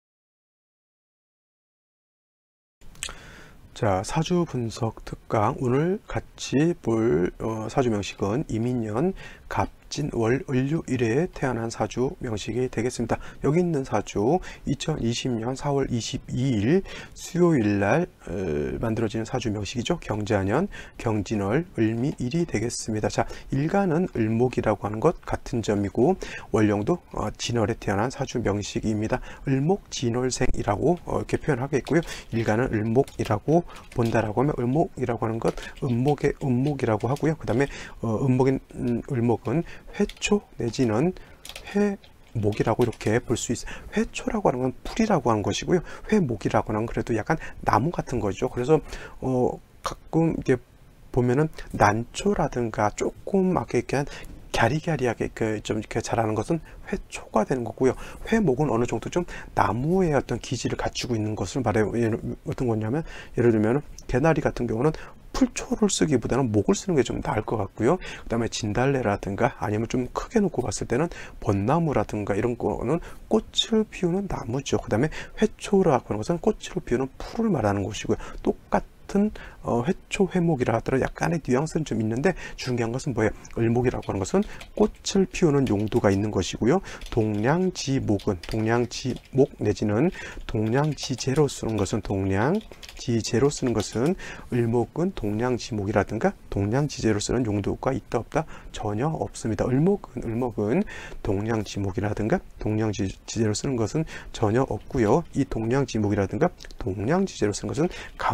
S1: 자, 사주 분석 특강 오늘 같이 볼 사주 명식은 이민년 갑진월 을류일에 태어난 사주 명식이 되겠습니다. 여기 있는 사주 2020년 4월 22일 수요일 날 만들어지는 사주 명식이죠. 경자년 경진월 을미일이 되겠습니다. 자, 일간은 을목이라고 하는 것 같은 점이고 원령도 진월에 태어난 사주 명식입니다. 을목 진월생이라고 이렇게 표현하겠고요. 일간은 을목이라고 본다라고 하면 을목이라고 하는 것 음목의 음목이라고 하고요. 그 다음에 음목인 을목은 회초 내지는 회목이라고 이렇게 볼 수 있어요. 회초라고 하는 건 풀이라고 하는 것이고요. 회목이라고 하는 건 그래도 약간 나무 같은 거죠. 그래서 가끔 이렇게 보면은 난초라든가 조그맣게 이렇게 갸리갸리하게 좀 이렇게 자라는 것은 회초가 되는 거고요. 회목은 어느 정도 좀 나무의 어떤 기질을 갖추고 있는 것을 말해요. 어떤 거냐면 예를 들면 개나리 같은 경우는 풀초를 쓰기보다는 목을 쓰는 게 좀 나을 것 같고요. 그 다음에 진달래라든가 아니면 좀 크게 놓고 봤을 때는 벚나무라든가 이런 거는 꽃을 피우는 나무죠. 그 다음에 회초라고 하는 것은 꽃을 피우는 풀을 말하는 것이고요. 똑같은 회초, 회목이라 하더라도 약간의 뉘앙스는 좀 있는데 중요한 것은 뭐예요? 을목이라고 하는 것은 꽃을 피우는 용도가 있는 것이고요. 동량지목은 동량지목 내지는 동량지제로 쓰는 것은 동량지제로 쓰는 것은 을목은 동량지목이라든가 동량지제로 쓰는 용도가 있다 없다 전혀 없습니다. 을목은 동량지목이라든가 동량지제로 쓰는 것은 전혀 없고요. 이 동량지목이라든가 동량지제로 쓰는 것은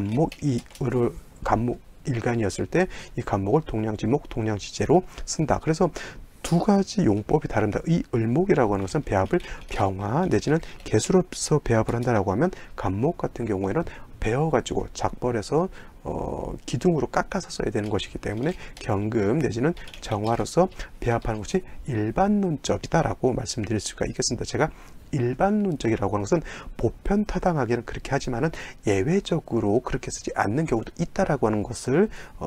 S1: 간목 일간이었을 때 이 간목을 동량지목, 동량지제로 쓴다. 그래서 두 가지 용법이 다릅니다. 이 을목이라고 하는 것은 배합을 병화 내지는 개수로서 배합을 한다라고 하면 간목 같은 경우에는 베어가지고 작벌해서 기둥으로 깎아서 써야 되는 것이기 때문에 경금 내지는 정화로서 배합하는 것이 일반론적이다라고 말씀드릴 수가 있겠습니다. 제가 일반론적이라고 하는 것은 보편타당하게는 그렇게 하지만은 예외적으로 그렇게 쓰지 않는 경우도 있다라고 하는 것을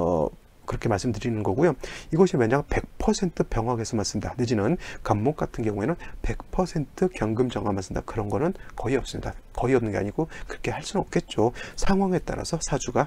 S1: 그렇게 말씀드리는 거고요. 이것이 만약 100% 병합에서만 쓴다 내지는 간목 같은 경우에는 100% 경금 정화만 쓴다 그런 거는 거의 없습니다. 거의 없는 게 아니고 그렇게 할 수는 없겠죠. 상황에 따라서 사주가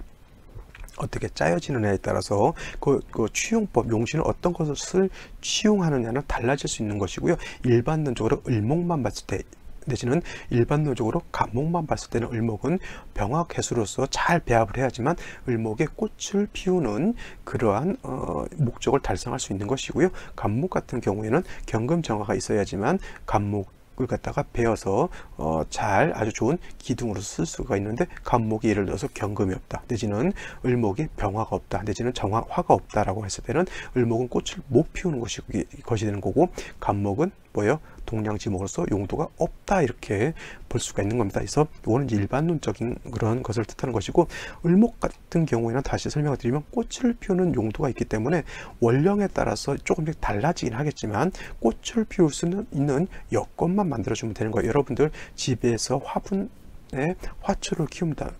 S1: 어떻게 짜여지느냐에 따라서 그 취용법, 용신을 어떤 것을 취용하느냐는 달라질 수 있는 것이고요. 일반론적으로 을목만 봤을 때 내지는 일반론적으로 간목만 봤을 때는 을목은 병화 개수로서 잘 배합을 해야지만 을목의 꽃을 피우는 그러한 목적을 달성할 수 있는 것이고요. 간목 같은 경우에는 경금 정화가 있어야지만 간목 을 갖다가 베어서 잘 아주 좋은 기둥으로 쓸 수가 있는데 간목이 예를 들어서 경금이 없다 내지는 을목이 병화가 없다 내지는 정화가 없다라고 했을 때는 을목은 꽃을 못 피우는 것이 되는 거고 간목은 뭐예요? 동량지목으로서 용도가 없다 이렇게 볼 수가 있는 겁니다. 그래서 이거는 일반론적인 그런 것을 뜻하는 것이고 을목 같은 경우에는 다시 설명을 드리면 꽃을 피우는 용도가 있기 때문에 원령에 따라서 조금씩 달라지긴 하겠지만 꽃을 피울 수 있는 여건만 만들어주면 되는 거예요. 여러분들 집에서 화분에 화초를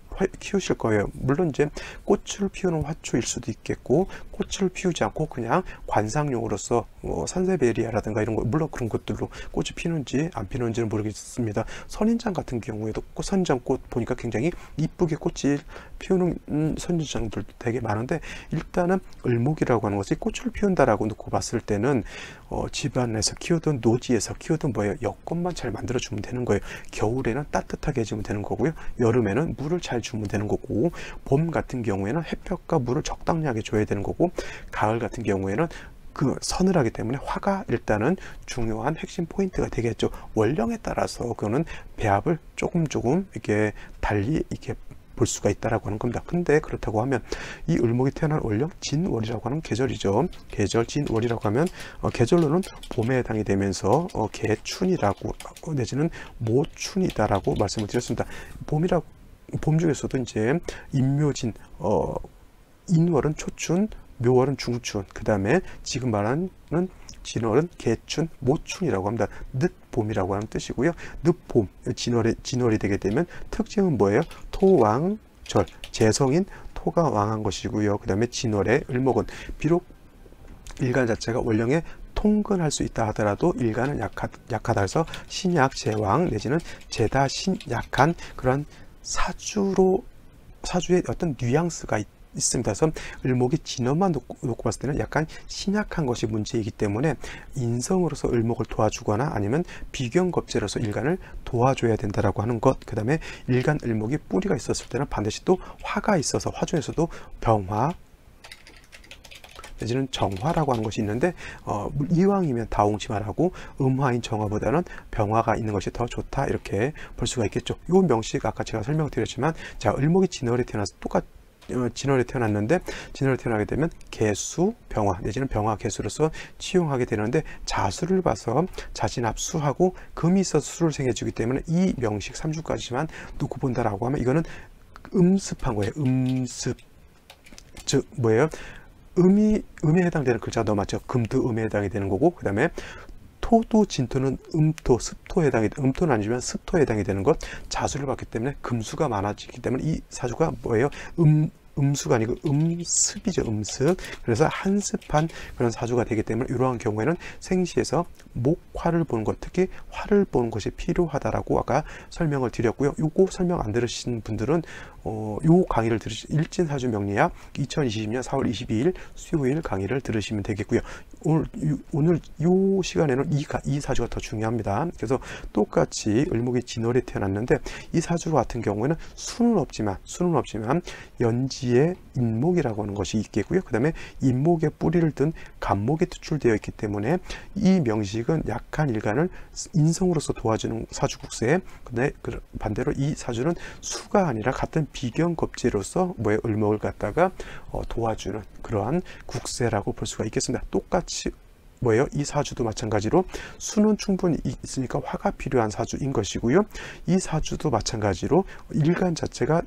S1: 키우실 거예요. 물론 이제 꽃을 피우는 화초일 수도 있겠고 꽃을 피우지 않고 그냥 관상용으로서 산세베리아라든가 이런 거 물론 그런 것들로 꽃이 피는지 안 피는지는 모르겠습니다. 선인장 같은 경우에도 선인장꽃 보니까 굉장히 이쁘게 꽃이 피우는 선인장들도 되게 많은데 일단은 을목이라고 하는 것이 꽃을 피운다라고 놓고 봤을 때는 집안에서 키우든 노지에서 키우든 뭐예요? 여건만 잘 만들어주면 되는 거예요. 겨울에는 따뜻하게 해주면 되는 거고요. 여름에는 물을 잘 주면 되는 거고 봄 같은 경우에는 햇볕과 물을 적당하게 줘야 되는 거고 가을 같은 경우에는 그 서늘하기 때문에 화가 일단은 중요한 핵심 포인트가 되겠죠. 원령에 따라서 그거는 배합을 조금 이렇게 달리 이렇게 볼 수가 있다라고 하는 겁니다. 근데 그렇다고 하면 이 을목이 태어난 원령 진월이라고 하는 계절이죠. 계절 진월이라고 하면 계절로는 봄에 해당이 되면서 개춘이라고 내지는 모춘이다라고 말씀을 드렸습니다. 봄 중에서도 이제 인묘진 인월은 초춘 묘월은 중춘, 그 다음에 지금 말하는 진월은 개춘, 모춘이라고 합니다. 늦봄이라고 하는 뜻이고요. 늦봄, 진월이 되게 되면 특징은 뭐예요? 토왕절, 재성인 토가 왕한 것이고요. 그 다음에 진월의 을목은 비록 일간 자체가 원령에 통근할 수 있다 하더라도 일간은 약하다 해서 신약, 제왕 내지는 제다 신약한 그런 사주의 어떤 뉘앙스가 있습니다. 그래서 을목이 진월만 놓고 봤을 때는 약간 신약한 것이 문제이기 때문에 인성으로서 을목을 도와주거나 아니면 비견겁제로서 일간을 도와줘야 된다라고 하는 것. 그 다음에 일간 을목이 뿌리가 있었을 때는 반드시 또 화가 있어서 화 중에서도 병화 내지는 정화라고 하는 것이 있는데 이왕이면 다홍치마라고 음화인 정화보다는 병화가 있는 것이 더 좋다 이렇게 볼 수가 있겠죠. 이 명식 아까 제가 설명드렸지만 자 을목이 진월에 태어나서 진월에 태어났는데 진월에 태어나게 되면 개수 병화 내지는 병화 개수로서 치용하게 되는데 자수를 봐서 자진합수하고 금이 있어서 수를 생겨주기 때문에 이 명식 3주까지만 놓고 본다라고 하면 이거는 음습한 거예요. 음습 즉 뭐예요? 음에 해당되는 글자가 너무 많죠. 금도 음에 해당이 되는 거고 그 다음에 토도 진토는 음토, 습토에 해당이 음토는 아니지만 습토에 해당이 되는 것. 자수를 받기 때문에 금수가 많아지기 때문에 이 사주가 뭐예요? 음수가 아니고 음습이죠. 음습. 그래서 한습한 그런 사주가 되기 때문에 이러한 경우에는 생시에서 목화를 보는 것, 특히 화를 보는 것이 필요하다라고 아까 설명을 드렸고요. 요거 설명 안 들으신 분들은 요 강의를 일진사주 명리학 2020년 4월 22일 수요일 강의를 들으시면 되겠고요. 오늘 요 시간에는 이 사주가 더 중요합니다. 그래서 똑같이 을목이 진월에 태어났는데 이 사주 같은 경우에는 수는 없지만 연지에 인목이라고 하는 것이 있겠고요. 그 다음에 인목의 뿌리를 든 간목이 투출되어 있기 때문에 이 명식은 약한 일간을 인성으로서 도와주는 사주국세. 근데 반대로 이 사주는 수가 아니라 같은 비견겁지로서 을목을 갖다가 도와주는 그러한 국세라고 볼 수가 있겠습니다. 똑같이 이 사주도 마찬가지로 수는 충분히 있으니까 화가 필요한 사주인 것이고요. 이 사주도 마찬가지로 일간 자체가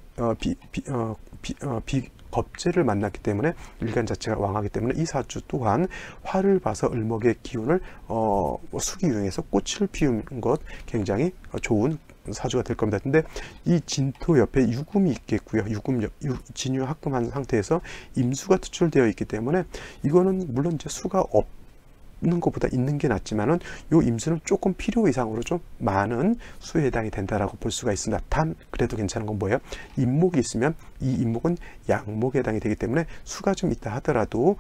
S1: 겁재를 만났기 때문에 일간 자체가 왕하기 때문에 이 사주 또한 화를 봐서 을목의 기운을 수기 이용해서 꽃을 피우는 것 굉장히 좋은 사주가 될 겁니다. 근데 이 진토 옆에 유금이 있겠고요. 진유 합금한 상태에서 임수가 투출되어 있기 때문에 이거는 물론 이제 수가 없는 것보다 있는 게 낫지만은 요 임수는 조금 필요 이상으로 좀 많은 수에 해당이 된다라고 볼 수가 있습니다. 단 그래도 괜찮은 건 뭐예요? 인목이 있으면 이 인목은 양목에 해당이 되기 때문에 수가 좀 있다 하더라도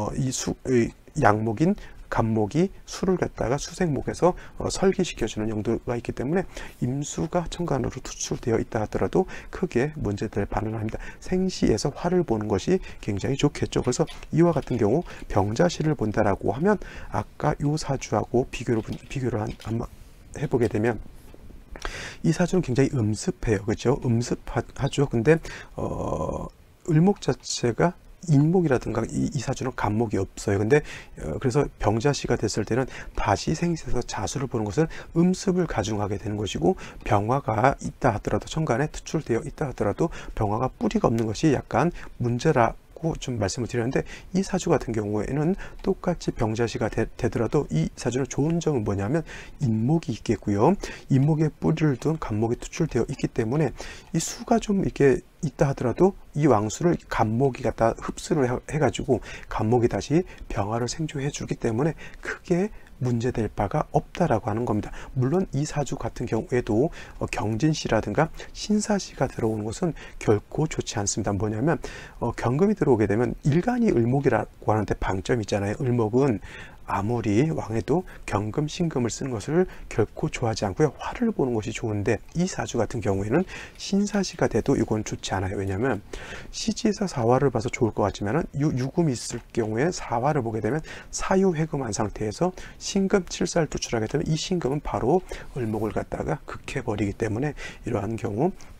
S1: 양목인 간목이 수를 갖다가 수생목에서 설기시켜주는 용도가 있기 때문에 임수가 천간으로 투출되어 있다 하더라도 크게 문제될 반응을 합니다. 생시에서 화를 보는 것이 굉장히 좋겠죠. 그래서 이와 같은 경우 병자시를 본다라고 하면 아까 요 사주하고 비교를 한번 해보게 되면 이 사주는 굉장히 음습해요. 그렇죠? 음습하죠. 근데 을목 자체가 인목이라든가 이 사주는 간목이 없어요. 근데 그래서 병자시가 됐을 때는 다시 생시에서 자수를 보는 것은 음습을 가중하게 되는 것이고 병화가 있다 하더라도 천간에 투출되어 있다 하더라도 병화가 뿌리가 없는 것이 약간 문제라 좀 말씀을 드렸는데 이 사주 같은 경우에는 똑같이 병자시가 되더라도 이 사주는 좋은 점은 뭐냐면 인목이 있겠고요. 인목의 뿌리를 둔 간목이 투출되어 있기 때문에 이 수가 좀 이렇게 있다 하더라도 이 왕수를 간목이 갖다 흡수를 해가지고 간목이 다시 병화를 생조해 주기 때문에 크게 문제될 바가 없다라고 하는 겁니다. 물론 이 사주 같은 경우에도 경진시라든가 신사시가 들어오는 것은 결코 좋지 않습니다. 뭐냐면 경금이 들어오게 되면 일간이 을목이라고 하는데 방점이 있잖아요. 을목은 아무리 왕해도 경금, 신금을 쓰는 것을 결코 좋아하지 않고요. 화를 보는 것이 좋은데 이 사주 같은 경우에는 신사시가 돼도 이건 좋지 않아요. 왜냐하면 시지에서 사화를 봐서 좋을 것 같지만 유금이 있을 경우에 사화를 보게 되면 사유회금한 상태에서 신금 7사를 투출하게 되면 이 신금은 바로 을목을 갖다가 극해버리기 때문에 이러한 경우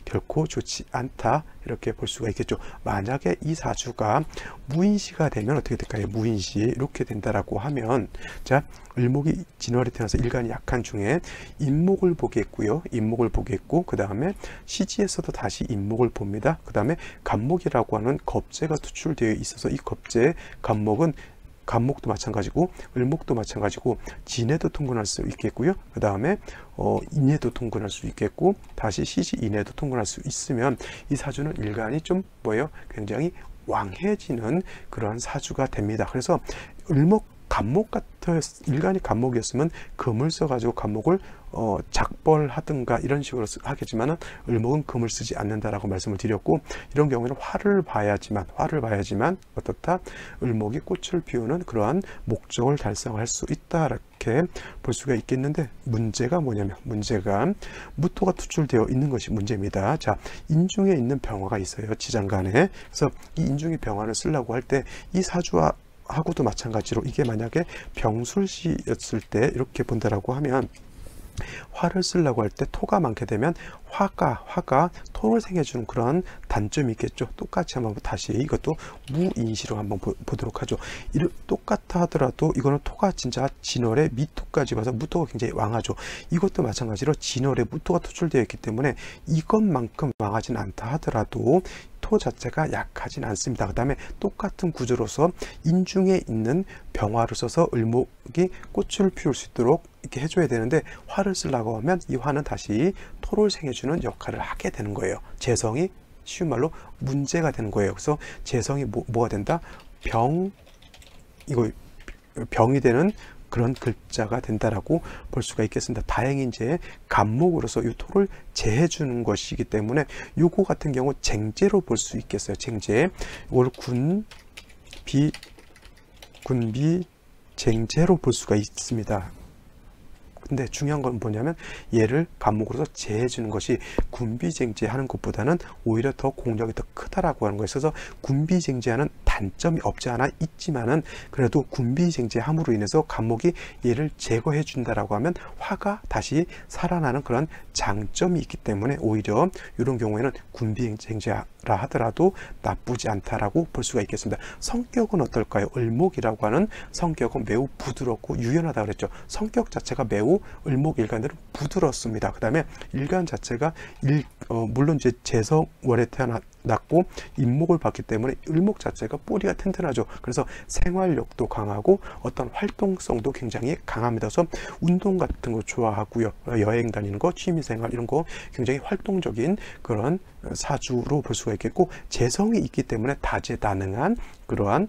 S1: 결코 좋지 않다, 이렇게 볼 수가 있겠죠. 만약에 이 사주가 무인시가 되면 어떻게 될까요? 무인시 이렇게 된다라고 하면, 자, 을목이 진월에 태어나서 일간이 약한 중에 인목을 보겠고요. 인목을 보겠고, 그 다음에 시지에서도 다시 인목을 봅니다. 그 다음에 간목이라고 하는 겁재가 투출되어 있어서 이 겁재, 간목도 마찬가지고 을목도 마찬가지고 진해도 통근할 수 있겠고요. 그 다음에 인해도 통근할 수 있겠고, 다시 시지 인해도 통근할 수 있으면 이 사주는 일간이 좀 뭐예요? 굉장히 왕해지는 그런 사주가 됩니다. 그래서 간목 일간이 간목이었으면 금을 써가지고 간목을 작벌하든가 이런 식으로 하겠지만은 을목은 금을 쓰지 않는다라고 말씀을 드렸고, 이런 경우에는 화를 봐야지만 어떻다? 을목이 꽃을 피우는 그러한 목적을 달성할 수 있다, 이렇게 볼 수가 있겠는데, 문제가 뭐냐면, 문제가 무토가 투출되어 있는 것이 문제입니다. 자, 인중에 있는 병화가 있어요, 지장간에. 그래서 이 인중의 병화를 쓰려고 할 때 이 사주와 하고도 마찬가지로 이게 만약에 병술시였을 때 이렇게 본다라고 하면, 화를 쓰려고 할 때 토가 많게 되면 화가 토를 생해주는 그런 단점이 있겠죠. 똑같이 한번 다시 이것도 무인시로 한번 보도록 하죠. 똑같아 하더라도 이거는 토가 진짜 진월에 미토까지 와서 무토가 굉장히 왕하죠. 이것도 마찬가지로 진월에 무토가 투출되어 있기 때문에 이것만큼 왕하진 않다 하더라도 토 자체가 약하진 않습니다. 그 다음에 똑같은 구조로서 인중에 있는 병화를 써서 을목이 꽃을 피울 수 있도록 이렇게 해줘야 되는데, 화를 쓰려고 하면 이 화는 다시 토를 생해주는 역할을 하게 되는 거예요. 재성이 쉬운 말로 문제가 되는 거예요. 그래서 재성이 뭐가 된다? 병이 되는 그런 글자가 된다라고 볼 수가 있겠습니다. 다행히 이제 간목으로서 이 토를 제해주는 것이기 때문에 요거 같은 경우 쟁제로 볼 수 있겠어요. 쟁제. 이걸 군비 쟁제로 볼 수가 있습니다. 근데 중요한 건 뭐냐면, 얘를 간목으로서 제해주는 것이 군비쟁제하는 것보다는 오히려 더 공력이 더 크다라고 하는 거에 있어서, 군비쟁제하는 단점이 없지 않아 있지만은 그래도 군비쟁제함으로 인해서 간목이 얘를 제거해 준다라고 하면 화가 다시 살아나는 그런 장점이 있기 때문에 오히려 이런 경우에는 군비쟁제라 하더라도 나쁘지 않다라고 볼 수가 있겠습니다. 성격은 어떨까요? 을목이라고 하는 성격은 매우 부드럽고 유연하다 그랬죠. 성격 자체가 매우 을목 일간들은 부드럽습니다. 그 다음에 일간 자체가 물론 이제 재성월에 태어났고 인목을 받기 때문에 을목 자체가 뿌리가 튼튼하죠. 그래서 생활력도 강하고 어떤 활동성도 굉장히 강합니다. 그래서 운동 같은 거 좋아하고요. 여행 다니는 거, 취미생활 이런 거 굉장히 활동적인 그런 사주로 볼 수가 있겠고, 재성이 있기 때문에 다재다능한 그러한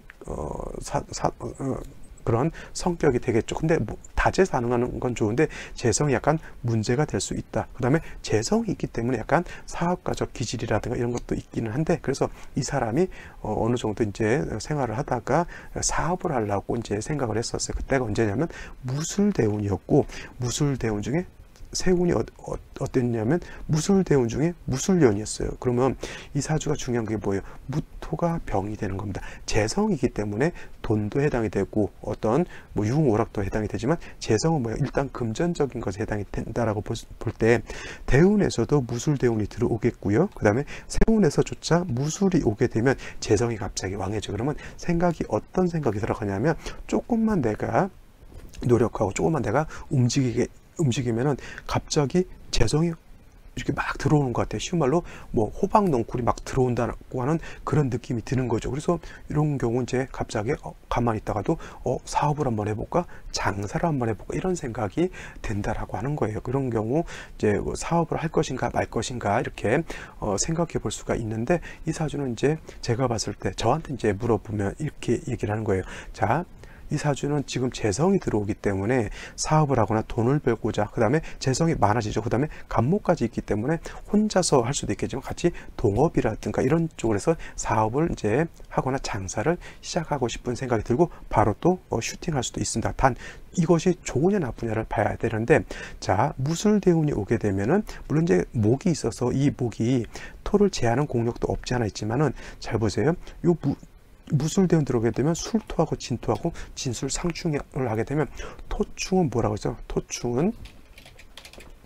S1: 그런 성격이 되겠죠. 근데 다재다능한 건 좋은데 재성이 약간 문제가 될 수 있다. 그 다음에 재성이 있기 때문에 약간 사업가적 기질이라든가 이런 것도 있기는 한데, 그래서 이 사람이 어느 정도 이제 생활을 하다가 사업을 하려고 이제 생각을 했었어요. 그때가 언제냐면 무술대운이었고, 무술대운 중에 세운이 어땠냐면 무술대운 중에 무술년이었어요. 그러면 이 사주가 중요한 게 뭐예요? 무토가 병이 되는 겁니다. 재성이기 때문에 돈도 해당이 되고 어떤 유흥오락도 해당이 되지만, 재성은 뭐예요? 일단 금전적인 것에 해당이 된다라고 볼 때 대운에서도 무술대운이 들어오겠고요. 그 다음에 세운에서조차 무술이 오게 되면 재성이 갑자기 왕해져. 그러면 어떤 생각이 들어가냐면, 조금만 내가 노력하고 조금만 내가 움직이면은 갑자기 재성이 이렇게 막 들어오는 것 같아요. 쉬운 말로 호박 넝쿨이 막 들어온다고 하는 그런 느낌이 드는 거죠. 그래서 이런 경우 이제 갑자기 가만히 있다가도 사업을 한번 해볼까, 장사를 한번 해볼까, 이런 생각이 든다라고 하는 거예요. 그런 경우 이제 사업을 할 것인가 말 것인가 이렇게 생각해 볼 수가 있는데, 이 사주는 이제 제가 봤을 때 저한테 이제 물어보면 이렇게 얘기를 하는 거예요. 자, 이 사주는 지금 재성이 들어오기 때문에 사업을 하거나 돈을 벌고자, 그 다음에 재성이 많아지죠. 그 다음에 간목까지 있기 때문에 혼자서 할 수도 있겠지만 같이 동업이라든가 이런 쪽으로 해서 사업을 이제 하거나 장사를 시작하고 싶은 생각이 들고 바로 또 슈팅할 수도 있습니다. 단 이것이 좋으냐 나쁘냐를 봐야 되는데, 자, 무술대운이 오게 되면은 물론 이제 목이 있어서 이 목이 토를 제하는 공력도 없지 않아 있지만은, 잘 보세요. 무술대운 들어오게 되면 술토하고 진토하고 진술 상충을 하게 되면, 토충은 뭐라고 하죠? 토충은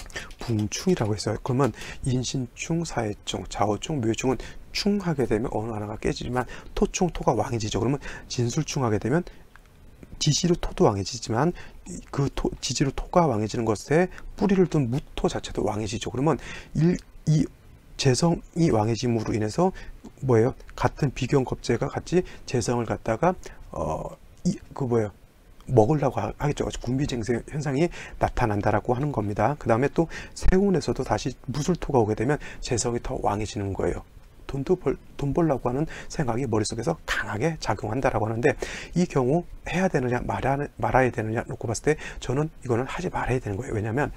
S1: 붕충이라고 했어요. 그러면 인신충, 사해충, 좌우충, 묘충은 충하게 되면 어느 하나가 깨지지만 토충, 토가 왕해지죠. 그러면 진술충하게 되면 지지로 토도 왕해지지만 그 지지로 토가 왕해지는 것에 뿌리를 둔 무토 자체도 왕해지죠. 그러면 이 재성이 왕해짐으로 인해서 뭐예요? 같은 비경겁제가 같이 재성을 갖다가 먹으려고 하겠죠. 군비쟁세 현상이 나타난다라고 하는 겁니다. 그 다음에 또 세운에서도 다시 무술토가 오게 되면 재성이 더 왕해지는 거예요. 돈 벌라고 하는 생각이 머릿속에서 강하게 작용한다라고 하는데, 이 경우 해야 되느냐 말아야 되느냐 놓고 봤을 때 저는 이거는 하지 말아야 되는 거예요. 왜냐하면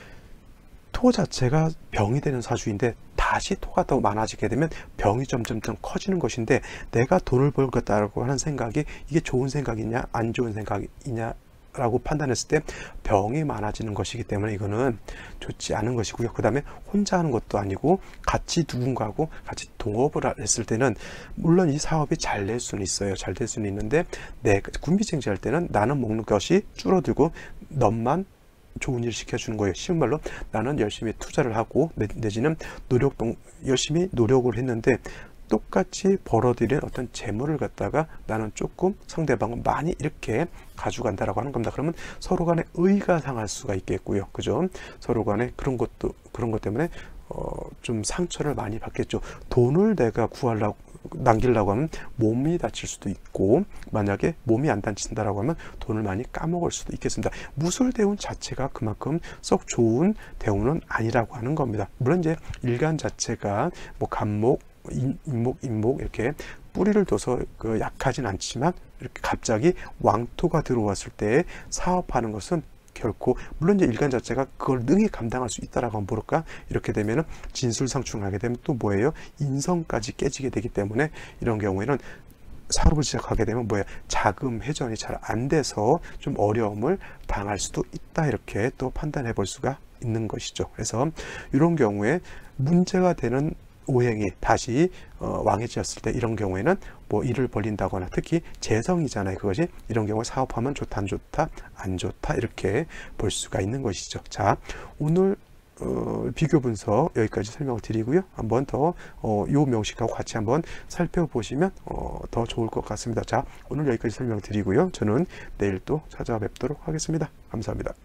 S1: 토 자체가 병이 되는 사주인데 다시 토가 더 많아지게 되면 병이 점점 커지는 것인데, 내가 돈을 벌겠다라고 하는 생각이 이게 좋은 생각이냐 안 좋은 생각이냐 라고 판단했을 때 병이 많아지는 것이기 때문에 이거는 좋지 않은 것이고요. 그 다음에 혼자 하는 것도 아니고 같이 누군가하고 같이 동업을 했을 때는 물론 이 사업이 잘 될 수는 있어요. 잘 될 수는 있는데, 군비쟁제할 때는 나는 먹는 것이 줄어들고 너만 좋은 일을 시켜주는 거예요. 쉬운 말로 나는 열심히 투자를 하고 내지는 열심히 노력을 했는데 똑같이 벌어들인 어떤 재물을 갖다가 나는 조금 상대방은 많이 이렇게 가져간다라고 하는 겁니다. 그러면 서로 간에 의가 상할 수가 있겠고요. 그죠? 서로 간에 그런 것 때문에 좀 상처를 많이 받겠죠. 돈을 내가 남기려고 하면 몸이 다칠 수도 있고, 만약에 몸이 안 다친다라고 하면 돈을 많이 까먹을 수도 있겠습니다. 무술대운 자체가 그만큼 썩 좋은 대운은 아니라고 하는 겁니다. 물론 이제 일간 자체가 뭐 간목, 인목 이렇게 뿌리를 둬서 약하진 않지만, 이렇게 갑자기 왕토가 들어왔을 때 사업하는 것은 결코, 물론 이제 일간 자체가 그걸 능히 감당할 수 있다라고 하면 모를까, 이렇게 되면은 진술상충하게 되면 또 뭐예요? 인성까지 깨지게 되기 때문에 이런 경우에는 사업을 시작하게 되면 자금 회전이 잘 안 돼서 좀 어려움을 당할 수도 있다, 이렇게 또 판단해 볼 수가 있는 것이죠. 그래서 이런 경우에 문제가 되는 오행이 다시 왕해지었을 때, 이런 경우에는 일을 벌린다거나, 특히 재성이잖아요. 그것이 이런 경우에 사업하면 좋다 안 좋다 안 좋다 이렇게 볼 수가 있는 것이죠. 자, 오늘 비교 분석 여기까지 설명을 드리고요. 한번 더 요 명식하고 같이 한번 살펴보시면 더 좋을 것 같습니다. 자, 오늘 여기까지 설명을 드리고요. 저는 내일 또 찾아뵙도록 하겠습니다. 감사합니다.